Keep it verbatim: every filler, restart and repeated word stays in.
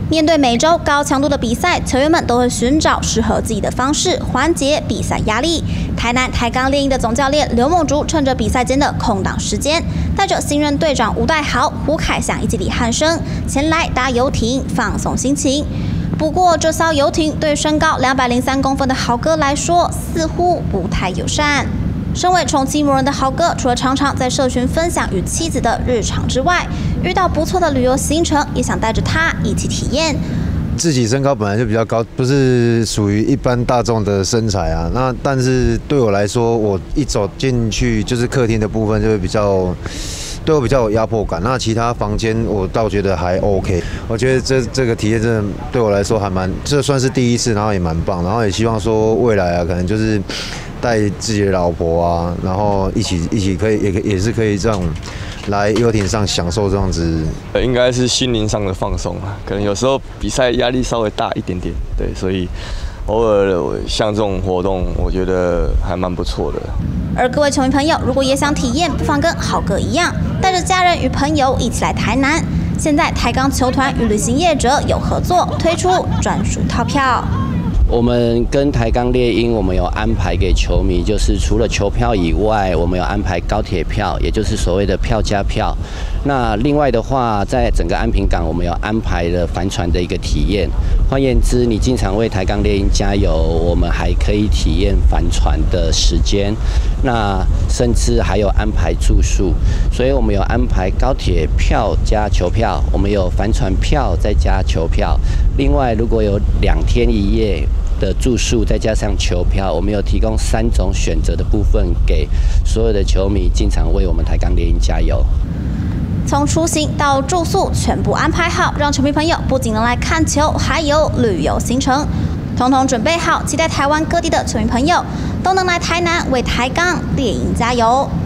面对每周高强度的比赛，球员们都会寻找适合自己的方式缓解比赛压力。台南台钢猎鹰的总教练刘梦竹趁着比赛间的空档时间，带着新任队长吴代豪、胡凯翔以及李汉生前来搭游艇放松心情。不过，这艘游艇对身高两百零三公分的豪哥来说，似乎不太友善。身为重庆魔人的豪哥，除了常常在社群分享与妻子的日常之外，遇到不错的旅游行程，也想带着他一起体验。 自己身高本来就比较高，不是属于一般大众的身材啊。那但是对我来说，我一走进去就是客厅的部分，就会比较。对我比较有压迫感，那其他房间我倒觉得还 OK。我觉得这这个体验真的对我来说还蛮，这算是第一次，然后也蛮棒，然后也希望说未来啊，可能就是带自己的老婆啊，然后一起一起可以也也是可以这样来游艇上享受这样子。 应该是心灵上的放松啊，可能有时候比赛压力稍微大一点点，对，所以偶尔像这种活动，我觉得还蛮不错的。 而各位球迷朋友，如果也想体验，不妨跟豪哥一样，带着家人与朋友一起来台南。现在台钢球团与旅行业者有合作，推出专属套票。 我们跟台钢猎鹰，我们有安排给球迷，就是除了球票以外，我们有安排高铁票，也就是所谓的票加票。那另外的话，在整个安平港，我们有安排了帆船的一个体验。换言之，你经常为台钢猎鹰加油，我们还可以体验帆船的时间。那甚至还有安排住宿，所以我们有安排高铁票加球票，我们有帆船票再加球票。另外，如果有两天一夜的住宿，再加上球票，我们有提供三种选择的部分给所有的球迷，经常为我们台钢猎鹰加油。 从出行到住宿全部安排好，让球迷朋友不仅能来看球，还有旅游行程，统统准备好，期待台湾各地的球迷朋友都能来台南为台钢猎鹰加油。